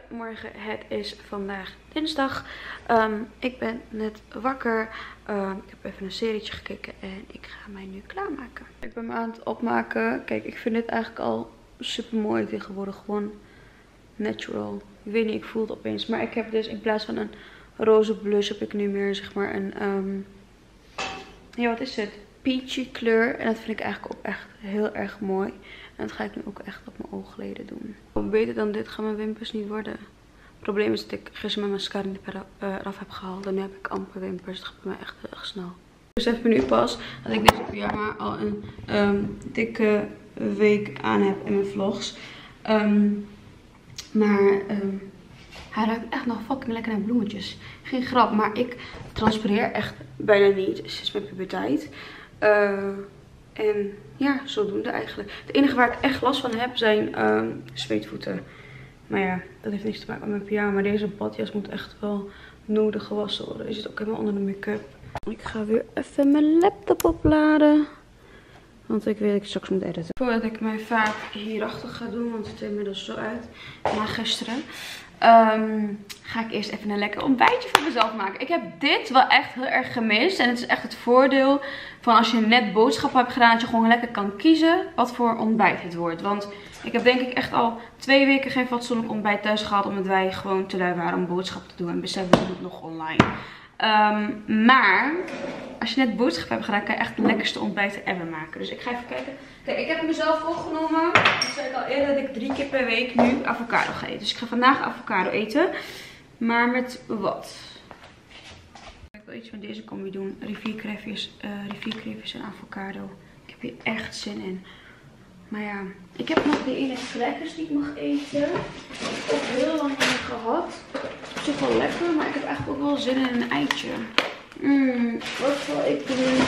Goedemorgen, het is vandaag dinsdag. Ik ben net wakker. Ik heb even een serietje gekeken en ik ga mij nu klaarmaken. Ik ben me aan het opmaken. Kijk, ik vind dit eigenlijk al super mooi tegenwoordig. Gewoon natural. Ik weet niet, ik voel het opeens. Maar ik heb dus in plaats van een roze blush heb ik nu meer zeg maar een... ja, wat is het? Peachy kleur. En dat vind ik eigenlijk ook echt heel erg mooi. En dat ga ik nu ook echt op mijn oogleden doen. Beter dan dit gaan mijn wimpers niet worden. Het probleem is dat ik gisteren mijn mascara niet eraf heb gehaald. En nu heb ik amper wimpers. Dat gaat bij mij echt heel erg snel. Ik besef me nu pas dat ik deze pyjama al een dikke week aan heb in mijn vlogs. Hij ruikt echt nog fucking lekker naar bloemetjes. Geen grap, maar ik transpireer echt bijna niet sinds mijn puberteit. En ja, zodoende eigenlijk. Het enige waar ik echt last van heb zijn zweetvoeten. Maar ja, dat heeft niks te maken met mijn pyjama. Maar deze badjas moet echt wel nodig gewassen worden. Je zit ook helemaal onder de make-up. Ik ga weer even mijn laptop opladen. Want ik weet dat ik straks moet editen. Voordat ik mijn vaat hierachter ga doen, want het ziet er inmiddels zo uit. Na gisteren. Ga ik eerst even een lekker ontbijtje voor mezelf maken. Ik heb dit wel echt heel erg gemist. En het is echt het voordeel van als je net boodschappen hebt gedaan. Dat je gewoon lekker kan kiezen wat voor ontbijt het wordt. Want ik heb denk ik echt al 2 weken geen fatsoenlijk ontbijt thuis gehad. Omdat wij gewoon te lui waren om boodschappen te doen. En besef, we doen het nog online. Maar als je net boodschappen hebt gedaan, kan je echt de lekkerste ontbijten ever maken. Dus ik ga even kijken. Kijk, ik heb mezelf voorgenomen. Dat zei ik al eerder, dat ik 3 keer per week nu avocado ga eten. Dus ik ga vandaag avocado eten. Maar met wat? Ik wil iets met deze combi doen. Rivierkreefjes en avocado. Ik heb hier echt zin in. Maar ja, ik heb nog die ene crackers die ik mag eten. Ik heb ook heel lang niet meer gehad. Het is op zich wel lekker, maar ik heb eigenlijk ook wel zin in een eitje. Wat zal ik doen?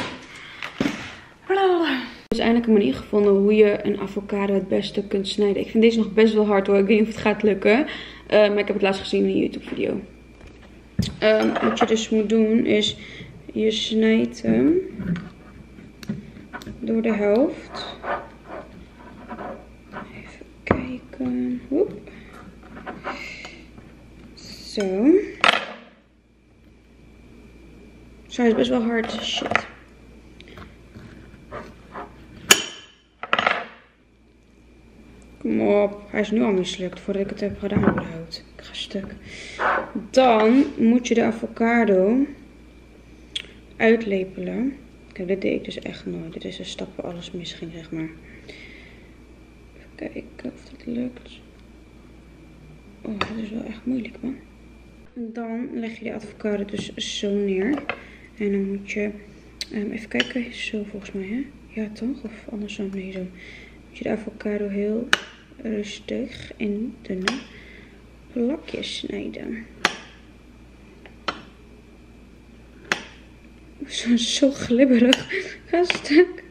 Ik heb dus eindelijk een manier gevonden hoe je een avocado het beste kunt snijden. Ik vind deze nog best wel hard hoor. Ik weet niet of het gaat lukken. Maar ik heb het laatst gezien in een YouTube video. Wat je dus moet doen is, je snijdt hem door de helft. Even kijken. Woep. Zo. Zo, hij is best wel hard. Shit. Kom op. Hij is nu al mislukt voordat ik het heb gedaan überhaupt. Ik ga stuk. Dan moet je de avocado uitlepelen. Kijk, dit deed ik dus echt nooit. Dit is een stap waar alles misging, zeg maar. Even kijken of dat lukt. Oh, dat is wel echt moeilijk, man. Dan leg je de avocado dus zo neer. En dan moet je, even kijken, zo volgens mij, hè? Ja, toch? Of andersom, nee, zo. Moet je de avocado heel rustig in dunne plakjes snijden. Zo glibberig. Ga stuk.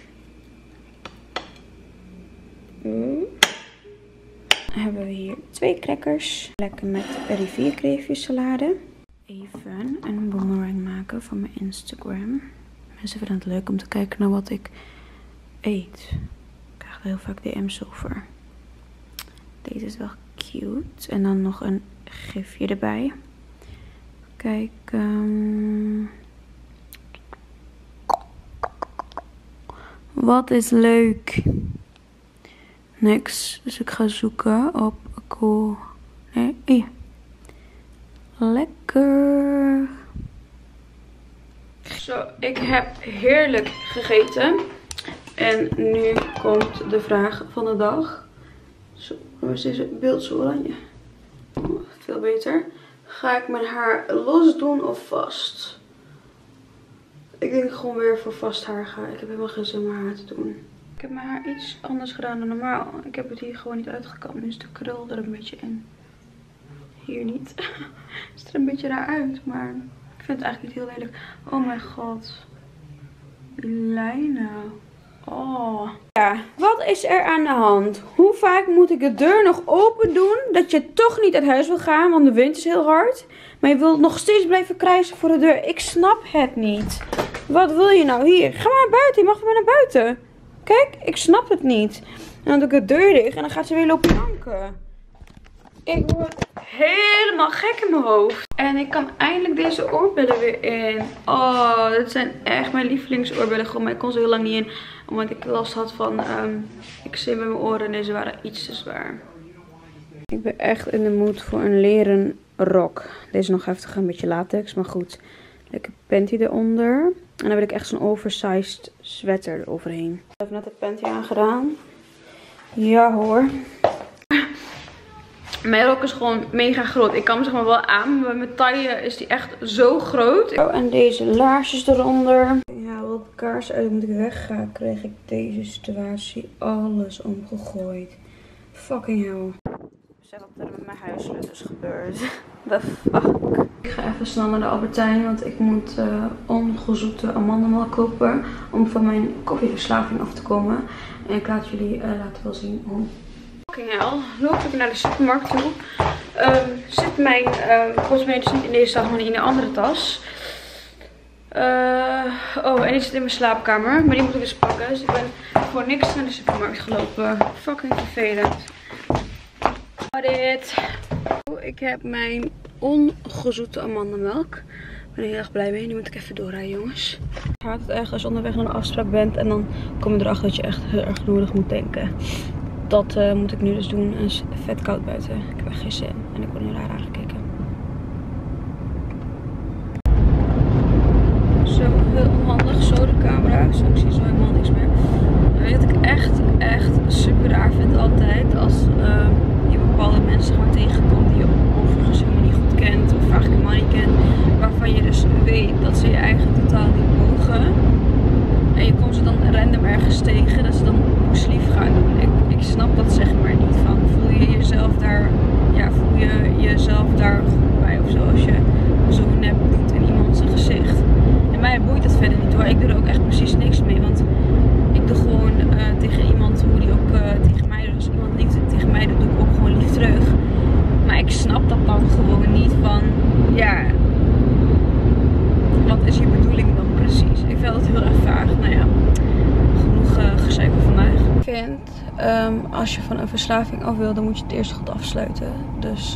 Oh. Dan hebben we hier 2 crackers. Lekker met rivierkreefjes salade. Even een boomerang maken voor mijn Instagram. Mensen vinden het leuk om te kijken naar wat ik eet. Ik krijg er heel vaak DM's over. Deze is wel cute. En dan nog een gifje erbij. Kijk. Wat is leuk. Niks. Dus ik ga zoeken op cool. Nee, hier. Lekker. Zo, ik heb heerlijk gegeten. En nu komt de vraag van de dag. Zo, waar is deze beeld zo oranje? Oh, veel beter. Ga ik mijn haar los doen of vast? Ik denk gewoon weer voor vast haar ga. Ik heb helemaal geen zin om mijn haar te doen. Ik heb mijn haar iets anders gedaan dan normaal. Ik heb het hier gewoon niet uitgekamd. Nu is de krul er een beetje in. Hier niet. Het ziet er een beetje raar uit. Maar ik vind het eigenlijk niet heel lelijk. Oh mijn god. Die lijnen. Oh. Ja, wat is er aan de hand? Hoe vaak moet ik de deur nog open doen? Dat je toch niet uit huis wil gaan. Want de wind is heel hard. Maar je wilt nog steeds blijven krijsen voor de deur. Ik snap het niet. Wat wil je nou? Hier, ga maar naar buiten. Je mag maar naar buiten. Kijk, ik snap het niet. En dan doe ik de deur dicht en dan gaat ze weer lopen janken. Ik word helemaal gek in mijn hoofd. En ik kan eindelijk deze oorbellen weer in. Oh, dit zijn echt mijn lievelingsoorbellen. Gewoon, maar ik kon ze heel lang niet in. Omdat ik last had van eczeem bij mijn oren. En deze waren iets te zwaar. Ik ben echt in de mood voor een leren rok. Deze is nog heftig, een beetje latex. Maar goed. Lekker panty eronder. En dan wil ik echt zo'n oversized sweater eroverheen. Ik heb net de panty aangedaan. Ja hoor. Mijn rok is gewoon mega groot. Ik kan hem zeg maar wel aan, maar met mijn taille is die echt zo groot. Oh, en deze laarsjes eronder. Ja, wat kaars uit moet ik weggaan, kreeg ik deze situatie alles omgegooid. Fucking hell. Zeg wat er met mijn huissleutel is gebeurd. The fuck. Ik ga even snel naar de Albertijn, want ik moet ongezoete amandelmelk kopen. Om van mijn koffieverslaving af te komen. En ik laat jullie laten wel zien hoe. Fucking hell, loop ik naar de supermarkt toe. Zit mijn portemonnee dus niet in deze tas, maar in een andere tas. Oh, en die zit in mijn slaapkamer. Maar die moet ik dus pakken. Dus ik ben voor niks naar de supermarkt gelopen. Fucking vervelend. Dit. Ik heb mijn ongezoete amandelmelk. Ik ben er heel erg blij mee. Nu moet ik even doorrijden, jongens. Ik haat het echt als je onderweg naar een afspraak bent. En dan kom je erachter dat je echt heel erg nodig moet denken. Dat moet ik nu dus doen. Het is vet koud buiten. Ik heb echt geen zin. En ik word nu raar aangekeken. Zo heel onhandig. Zo de camera. Zo, ik zie zo helemaal niks meer. Weet ik echt super raar vind altijd. Als je bepaalde mensen gewoon tegenkomt die je overigens helemaal niet goed kent. Of vaak helemaal niet kent. Waarvan je dus weet dat ze je eigenlijk totaal niet mogen. En je komt ze dan random ergens tegen. Dat ze dan poeslief gaan doen. Ik snap dat zeg maar niet van. Voel je jezelf daar goed bij of zo. Als je zo nep doet in iemand zijn gezicht. En mij boeit dat verder niet hoor. Ik doe er ook echt precies niks mee. Want ik doe gewoon tegen iemand hoe die ook tegen mij doet. Als iemand lief tegen mij doet, doe ik ook gewoon lief terug. Maar ik snap dat dan gewoon niet van. Ja. Wat is je bedoeling dan precies? Ik vind dat heel erg vaag. Nou ja. Genoeg gezeik vandaag. Ik vind, als je van een verslaving af wil, dan moet je het eerst goed afsluiten. Dus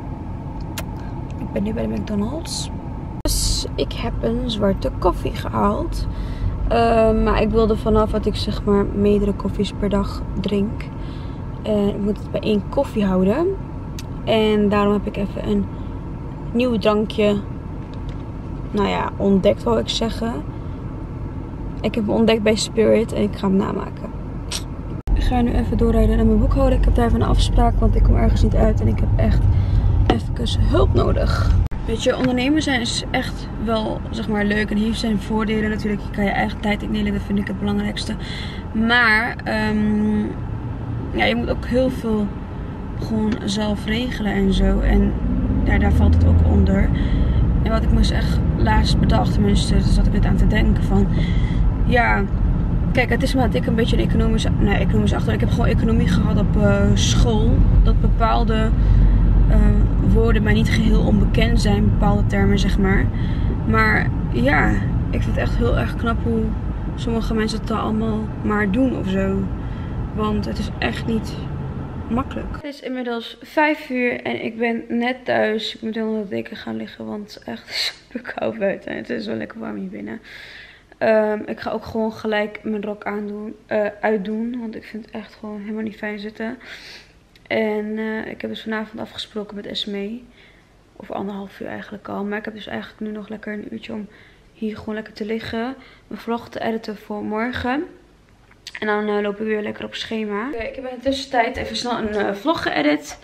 ik ben nu bij de McDonald's. Dus ik heb een zwarte koffie gehaald. Maar ik wilde vanaf dat ik zeg maar meerdere koffies per dag drink. En ik moet het bij 1 koffie houden. En daarom heb ik even een nieuw drankje. Nou ja, ontdekt wou ik zeggen. Ik heb hem ontdekt bij Spirit en ik ga hem namaken. Ik ga nu even doorrijden naar mijn boekhouder. Ik heb daar even een afspraak, want ik kom ergens niet uit. En ik heb echt even hulp nodig. Weet je, ondernemen zijn is echt wel zeg maar leuk. En heeft zijn voordelen natuurlijk. Je kan je eigen tijd indelen, dat vind ik het belangrijkste. Maar ja, je moet ook heel veel gewoon zelf regelen en zo. En ja, daar valt het ook onder. En wat ik me dus echt laatst bedacht, tenminste, dus zat ik net aan te denken van. Ja, kijk, het is maar dat ik een beetje een economische achtergrond. Ik heb gewoon economie gehad op school. Dat bepaalde woorden mij niet geheel onbekend zijn, bepaalde termen zeg maar. Maar ja, ik vind het echt heel erg knap hoe sommige mensen het allemaal maar doen of zo. Want het is echt niet makkelijk. Het is inmiddels 5 uur en ik ben net thuis. Ik moet onder de deken gaan liggen, want het is echt super koud buiten. En het is wel lekker warm hier binnen. Ik ga ook gewoon gelijk mijn rok uitdoen. Want ik vind het echt gewoon helemaal niet fijn zitten. En ik heb dus vanavond afgesproken met Esmee. Of 1,5 uur eigenlijk al. Maar ik heb dus eigenlijk nu nog lekker een uurtje om hier gewoon lekker te liggen. Mijn vlog te editen voor morgen. En dan lopen we weer lekker op schema. Okay, ik heb in de tussentijd even snel een vlog geëdit.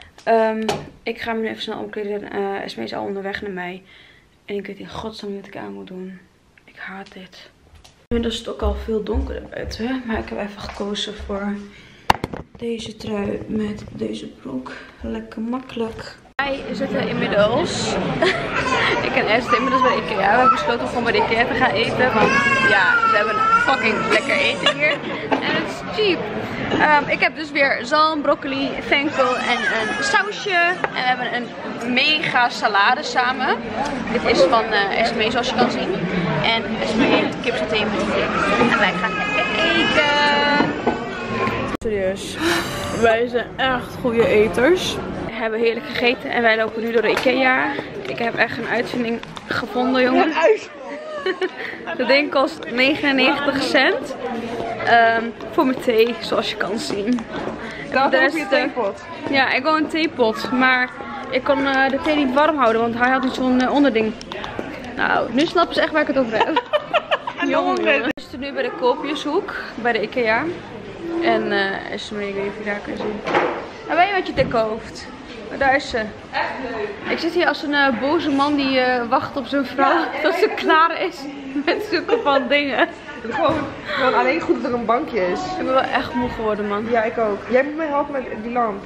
Ik ga me nu even snel omkleden. Esmee is al onderweg naar mij. En ik weet in godsnaam niet wat ik aan moet doen. Ik haat dit. Inmiddels is het ook al veel donkerder buiten. Maar ik heb even gekozen voor deze trui met deze broek. Lekker makkelijk. Wij zitten inmiddels. Ik en Esther inmiddels bij de Ikea. We hebben besloten om gewoon bij de Ikea te gaan eten. Want ja, ze hebben fucking lekker eten hier. En het is cheap. Ik heb dus weer zalm, broccoli, venkel en een sausje. En we hebben een mega salade samen. Dit is van Esmee zoals je kan zien. En Esmee heeft kipsaté met dik. En wij gaan lekker eten. Serieus. Wij zijn echt goede eters. hebben heerlijk gegeten en wij lopen nu door de Ikea. Ik heb echt een uitvinding gevonden, jongens. Dat ding kost 99 cent. Voor mijn thee, zoals je kan zien. Dat is je theepot. Ja, ik wil een theepot, maar ik kon de thee niet warm houden, want hij had niet zo'n onderding. Nou, nu snappen ze echt waar ik het over heb. Jongen, we zitten nu bij de koopjeshoek, bij de Ikea. En Esme, ik weet niet of je daar kan zien. Nou, weet je wat je te koopt? Daar is ze. Echt leuk. Ik zit hier als een boze man die wacht op zijn vrouw tot ze klaar is met zoeken van dingen. Gewoon alleen goed dat er een bankje is. Ik ben wel echt moe geworden, man. Ja, ik ook. Jij moet mij helpen met die lamp.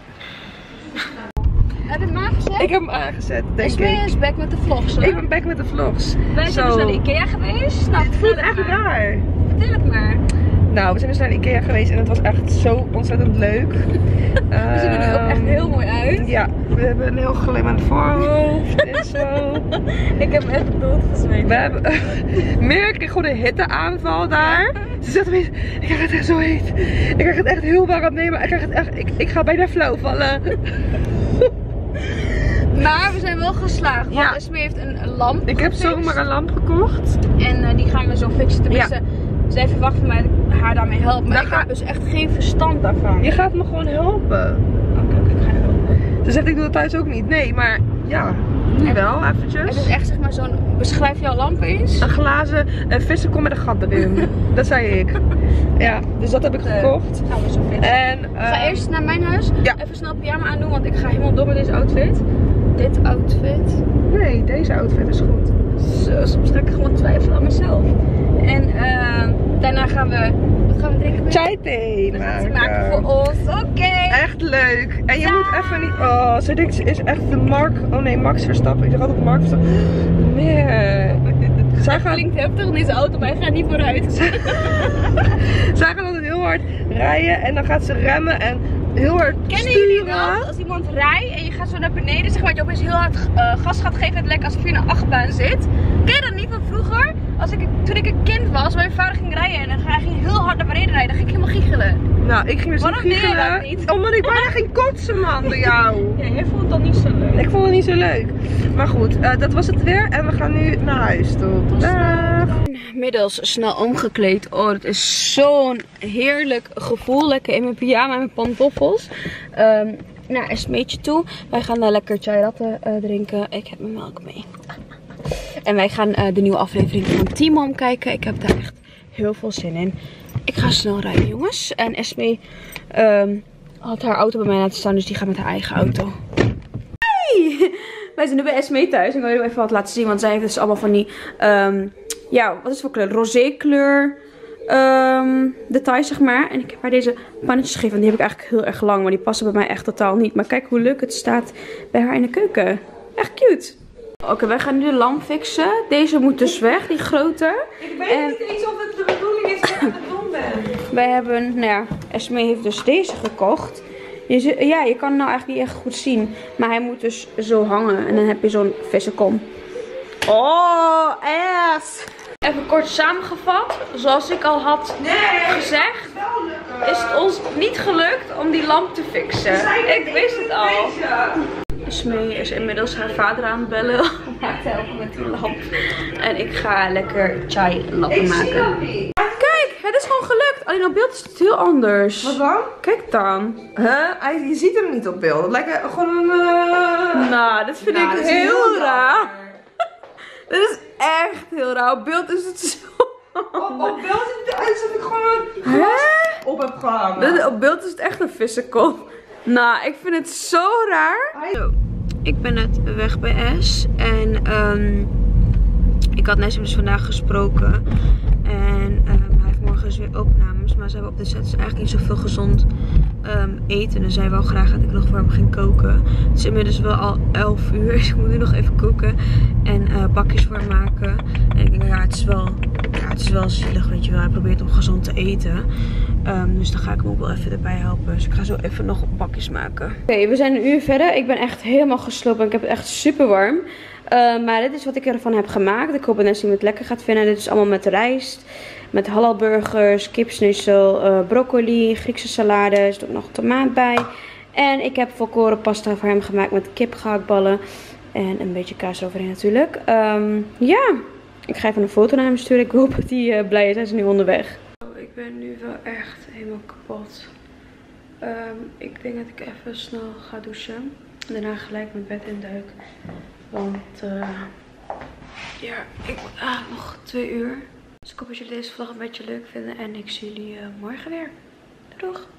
Heb je hem aangezet? Ik heb hem aangezet, denk ik. Esme is back met de vlogs, hoor. Ik ben back met de vlogs. Wij zijn dus naar de Ikea geweest. Nou, het voelt echt raar. Vertel het maar. Nou, we zijn dus naar de Ikea geweest en het was echt zo ontzettend leuk. We zien er nu ook echt heel mooi uit. Ja, we hebben een heel glimmend voorhoofd en zo. Ik heb echt doodgezweet. We hebben Meer kreeg gewoon een hitteaanval daar. Ze zegt opeens, ik krijg het echt zo heet. Ik krijg het echt heel warm. Nee, maar ik krijg het echt, ik ga bijna flauw vallen. Maar we zijn wel geslaagd, want Ja. Esme heeft een lamp Ik heb gefixt. zomaar een lamp gekocht. En die gaan we zo fixen. Tenminste, zij verwacht van mij dat ik haar daarmee help. Maar ik heb dus echt geen verstand daarvan. Je gaat me gewoon helpen. Oké, ik ga je helpen. Ze zegt ik doe het thuis ook niet. Nee, maar ja, nu wel eventjes. Het is echt zeg maar zo'n, beschrijf jouw lamp eens. Een glazen vissenkom met een gat erin. Dat zei ik. Ja, dus dat heb ik gekocht. Gaan we zo fixen. En, Ik ga eerst naar mijn huis. Ja. Even snel pyjama aandoen, want ik ga helemaal door met deze outfit. Dit outfit. Nee, deze outfit is goed. Zo, soms ga ik gewoon twijfelen aan mezelf. En daarna gaan we, wat gaan we drinken? Chai thee Maken voor ons. Oké. Echt leuk. En je moet even niet... Oh, ze denkt ze is echt de Max Verstappen. Ik zeg altijd Mark Verstappen. Meer. Zij gaat... Klinkt heftig in deze auto, maar hij gaat niet vooruit. Zij gaat altijd heel hard rijden en dan gaat ze remmen en heel hard Kennen sturen. jullie dat? Als iemand rijdt en je gaat zo naar beneden, zeg maar, dat je opeens heel hard gas gaat geven. Het lijkt alsof je in een achtbaan zit. Ken je dat niet van vroeger? Toen ik een kind was, mijn vader ging rijden en dan ging hij heel hard naar beneden rijden. Dan ging ik helemaal giechelen. Nou, ik ging dus Waarom niet deed je giechelen. dat niet? Omdat ik bijna ging kotsen, man, door jou. Ja, jij vond het dan niet zo leuk. Ik vond het niet zo leuk. Maar goed, dat was het weer en we gaan nu naar huis toe. Dag. Inmiddels snel omgekleed. Oh, het is zo'n heerlijk gevoel. Lekker in mijn pyjama en mijn pantoffels. Naar Esmeetje toe. Wij gaan daar lekker chai latte drinken. Ik heb mijn melk mee. En wij gaan de nieuwe aflevering van Teen Mom kijken. Ik heb daar echt heel veel zin in. Ik ga snel rijden, jongens. En Esme had haar auto bij mij laten staan, dus die gaat met haar eigen auto. Hey! Wij zijn nu bij Esme thuis. Ik wil jullie even wat laten zien, want zij heeft dus allemaal van die... ja, wat is het voor kleur? Rosé kleur details, zeg maar. En ik heb haar deze pannetjes gegeven. En die heb ik eigenlijk heel erg lang, maar die passen bij mij echt totaal niet. Maar kijk hoe leuk het staat bij haar in de keuken. Echt cute. Oké, wij gaan nu de lamp fixen. Deze moet dus weg, die grote. Ik weet niet eens of het de bedoeling is dat ik het doen ben. Wij hebben, nou ja, Esme heeft dus deze gekocht. Ja, je kan het nou eigenlijk niet echt goed zien. Maar hij moet dus zo hangen. En dan heb je zo'n vissenkom. Oh, ass! Even kort samengevat. Zoals ik al had gezegd, is het ons niet gelukt om die lamp te fixen. Ik wist het al. Esme is inmiddels haar vader aan het bellen om haar te helpen met die lamp. En ik ga lekker chai latte maken. Kijk, het is gewoon gelukt. Alleen op beeld is het heel anders. Wat dan? Kijk dan. Je ziet hem niet op beeld. Het lijkt gewoon een... Nou, dit vind ik heel raar. Dit is echt heel raar. Op beeld is het zo. Op beeld ziet het eruit alsof ik gewoon een glas op heb gehangen. Op beeld is het echt een vissenkop. Nou, ik vind het zo raar. Zo, ik ben net weg bij S. En ik had Nessim dus vandaag gesproken. En hij heeft morgen dus weer opnames. Maar ze hebben op de set dus eigenlijk niet zoveel gezond eten. En zij wou graag dat ik nog voor hem ging koken. Het is inmiddels wel al 11 uur. Dus ik moet nu nog even koken. En bakjes voor hem maken. En ik denk, ja, het is wel zielig, weet je wel. Hij probeert om gezond te eten. Dus dan ga ik hem ook wel even erbij helpen. Dus ik ga zo even nog bakjes maken. Oké, we zijn een uur verder. Ik ben echt helemaal gesloopt. En ik heb het echt super warm. Maar dit is wat ik ervan heb gemaakt. Ik hoop dat Nessim het lekker gaat vinden. Dit is allemaal met rijst. Met halalburgers, kipsnitzel, broccoli, Griekse salade. Er zit ook nog tomaat bij. En ik heb volkoren pasta voor hem gemaakt met kipgehaktballen. En een beetje kaas eroverheen natuurlijk. Ja, ik ga even een foto naar hem sturen. Ik hoop dat hij blij is. Hij is nu onderweg. Ik ben nu wel echt helemaal kapot. Ik denk dat ik even snel ga douchen. En daarna gelijk mijn bed induik. Want ja, ik moet eigenlijk nog 2 uur. Dus ik hoop dat jullie deze vlog een beetje leuk vinden. En ik zie jullie morgen weer. Doei doeg!